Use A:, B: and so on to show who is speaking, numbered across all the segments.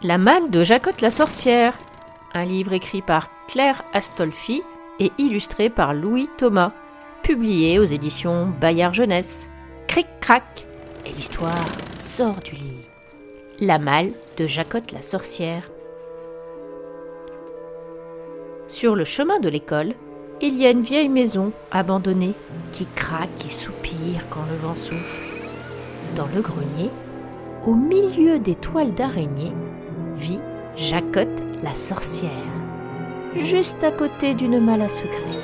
A: La malle de Jacotte la sorcière, un livre écrit par Claire Astolfi et illustré par Louis Thomas, publié aux éditions Bayard Jeunesse. Cric-crac, et l'histoire sort du lit. La malle de Jacotte la sorcière. Sur le chemin de l'école, il y a une vieille maison abandonnée qui craque et soupire quand le vent souffle. Dans le grenier, au milieu des toiles d'araignée, vit Jacotte la sorcière, juste à côté d'une malle à secret.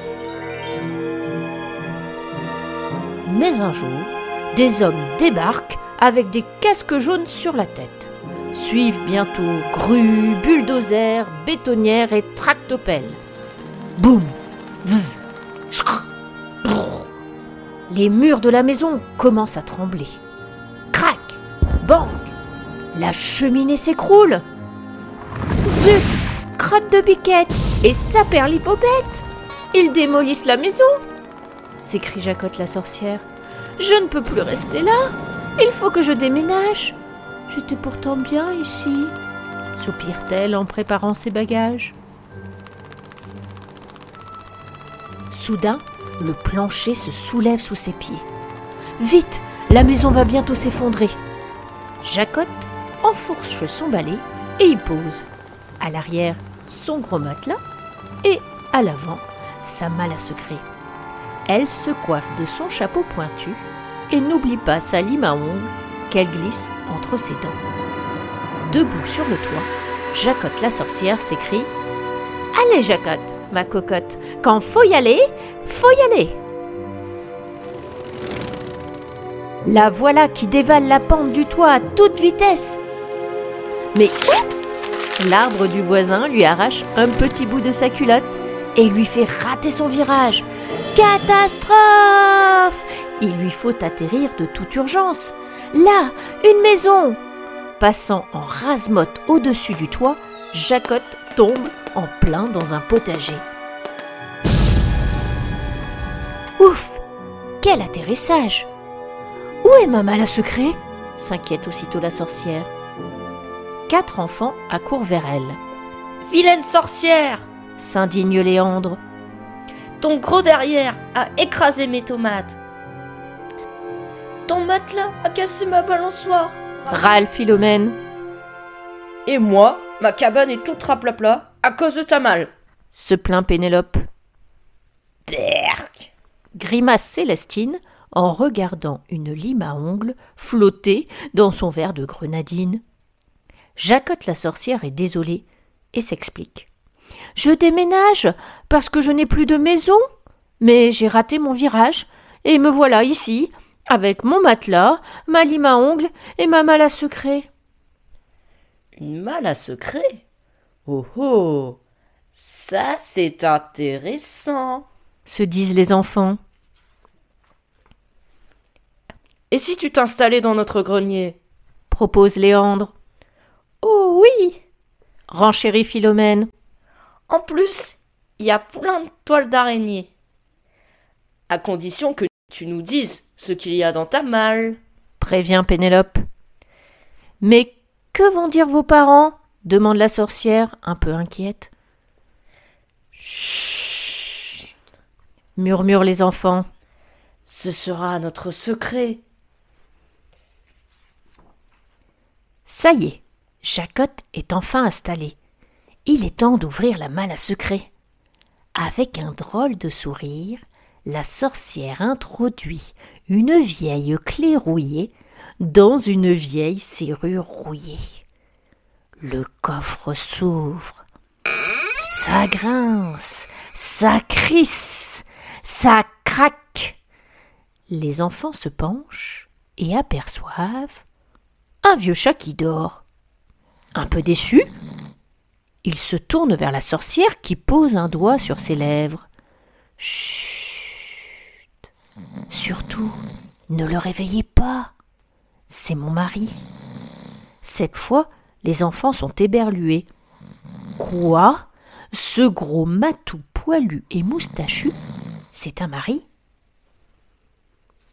A: Mais un jour, des hommes débarquent avec des casques jaunes sur la tête. Suivent bientôt grues, bulldozers, bétonnières et tractopelles. Boum, zzz, chkrr, brrr. Les murs de la maison commencent à trembler. Crac, bang, la cheminée s'écroule. Zut, crotte de biquette et saperlipopette, ils démolissent la maison, s'écrie Jacotte la sorcière. Je ne peux plus rester là, il faut que je déménage. J'étais pourtant bien ici, soupire-t-elle en préparant ses bagages. Soudain, le plancher se soulève sous ses pieds. Vite, la maison va bientôt s'effondrer. Jacotte enfourche son balai et y pose. À l'arrière, son gros matelas et à l'avant, sa malle à secret. Elle se coiffe de son chapeau pointu et n'oublie pas sa lime à ongles qu'elle glisse entre ses dents. Debout sur le toit, Jacotte la sorcière s'écrie « Allez Jacotte, ma cocotte, quand faut y aller, faut y aller !» La voilà qui dévale la pente du toit à toute vitesse. Mais oups! L'arbre du voisin lui arrache un petit bout de sa culotte et lui fait rater son virage. Catastrophe! Il lui faut atterrir de toute urgence. Là, une maison! Passant en rase-motte au-dessus du toit, Jacotte tombe en plein dans un potager. Ouf! Quel atterrissage! Où est ma malle à secret? S'inquiète aussitôt la sorcière. 4 enfants accourent vers elle.
B: Vilaine sorcière!
A: S'indigne Léandre.
B: Ton gros derrière a écrasé mes tomates. Ton matelas a cassé ma balançoire.
A: Râle Philomène.
B: Et moi, ma cabane est toute raplapla à cause de ta malle.
A: Se plaint Pénélope.
B: Berk!
A: Grimace Célestine en regardant une lime à ongles flotter dans son verre de grenadine. Jacotte la sorcière est désolée et s'explique. Je déménage parce que je n'ai plus de maison, mais j'ai raté mon virage et me voilà ici avec mon matelas, ma lime à ongles et ma malle à secret.
B: Une malle à secret? Oh oh! Ça c'est intéressant!
A: Se disent les enfants.
B: Et si tu t'installais dans notre grenier?
A: Propose Léandre.
B: Oh oui!
A: Renchérit Philomène.
B: En plus, il y a plein de toiles d'araignée. À condition que tu nous dises ce qu'il y a dans ta malle.
A: Prévient Pénélope. Mais que vont dire vos parents? Demande la sorcière, un peu inquiète.
B: Chut!
A: Murmurent les enfants.
B: Ce sera notre secret.
A: Ça y est, Jacotte est enfin installée. Il est temps d'ouvrir la malle à secret. Avec un drôle de sourire, la sorcière introduit une vieille clé rouillée dans une vieille serrure rouillée. Le coffre s'ouvre. Ça grince, ça crisse, ça craque. Les enfants se penchent et aperçoivent un vieux chat qui dort. Un peu déçu, il se tourne vers la sorcière qui pose un doigt sur ses lèvres. Chut! Surtout, ne le réveillez pas. C'est mon mari. Cette fois, les enfants sont éberlués. Quoi? Ce gros matou poilu et moustachu, c'est un mari?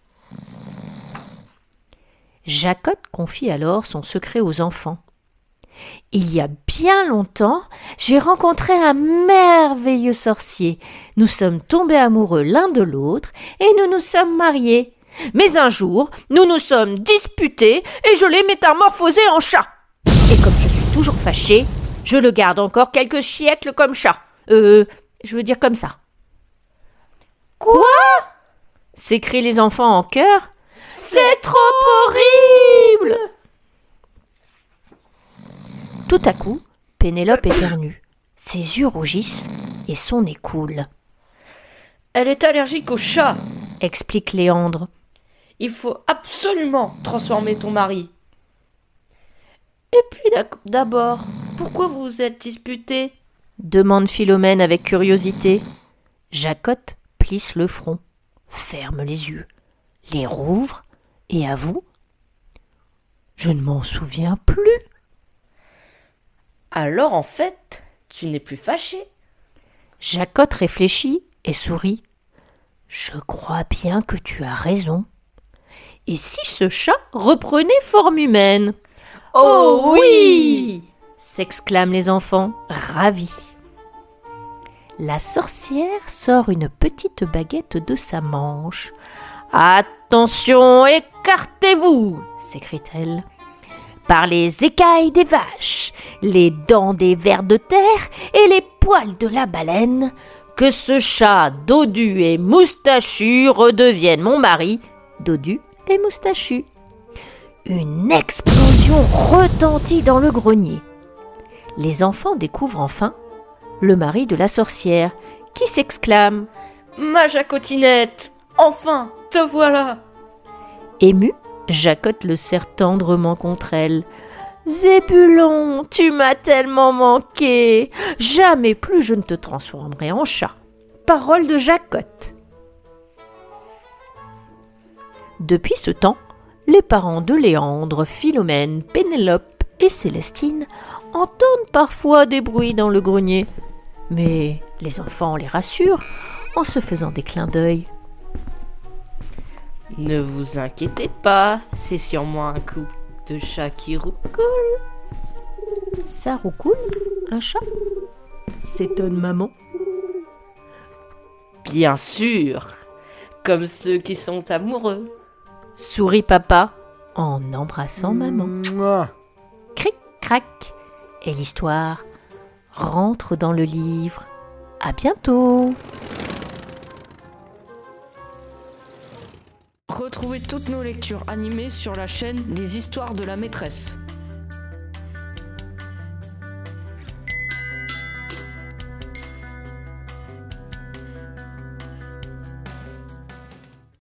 A: Jacotte confie alors son secret aux enfants. Il y a bien longtemps, j'ai rencontré un merveilleux sorcier. Nous sommes tombés amoureux l'un de l'autre et nous nous sommes mariés. Mais un jour, nous nous sommes disputés et je l'ai métamorphosé en chat. Et comme je suis toujours fâchée, je le garde encore quelques siècles comme chat. Je veux dire comme ça.
B: Quoi?
A: S'écrient les enfants en chœur. C'est trop horrible! Tout à coup, Pénélope éternue. Ses yeux rougissent et son nez coule.
B: Elle est allergique aux chats.
A: Explique Léandre.
B: Il faut absolument transformer ton mari. Et puis d'abord, pourquoi vous vous êtes disputés?
A: Demande Philomène avec curiosité. Jacotte plisse le front, ferme les yeux, les rouvre et avoue. Je ne m'en souviens plus.
B: Alors en fait, tu n'es plus fâché.
A: Jacotte réfléchit et sourit. Je crois bien que tu as raison. Et si ce chat reprenait forme humaine?
B: Oh oui!
A: S'exclament les enfants, ravis. La sorcière sort une petite baguette de sa manche. Attention, écartez-vous, s'écrie-t-elle. Par les écailles des vaches, les dents des vers de terre et les poils de la baleine, que ce chat dodu et moustachu redevienne mon mari, dodu et moustachu. Une explosion retentit dans le grenier. Les enfants découvrent enfin le mari de la sorcière, qui s'exclame «
B: Ma Jacotinette, enfin, te voilà !»
A: Émue, Jacotte le serre tendrement contre elle. « Zébulon, tu m'as tellement manqué. Jamais plus je ne te transformerai en chat. » Parole de Jacotte. Depuis ce temps, les parents de Léandre, Philomène, Pénélope et Célestine entendent parfois des bruits dans le grenier. Mais les enfants les rassurent en se faisant des clins d'œil.
B: Ne vous inquiétez pas, c'est sûrement un coup de chat qui roucoule.
A: Ça roucoule, un chat? S'étonne maman.
B: Bien sûr, comme ceux qui sont amoureux.
A: Sourit papa en embrassant maman.
C: Mouah.
A: Cric, crac. Et l'histoire rentre dans le livre. À bientôt.
D: Retrouvez toutes nos lectures animées sur la chaîne Les Histoires de la Maîtresse.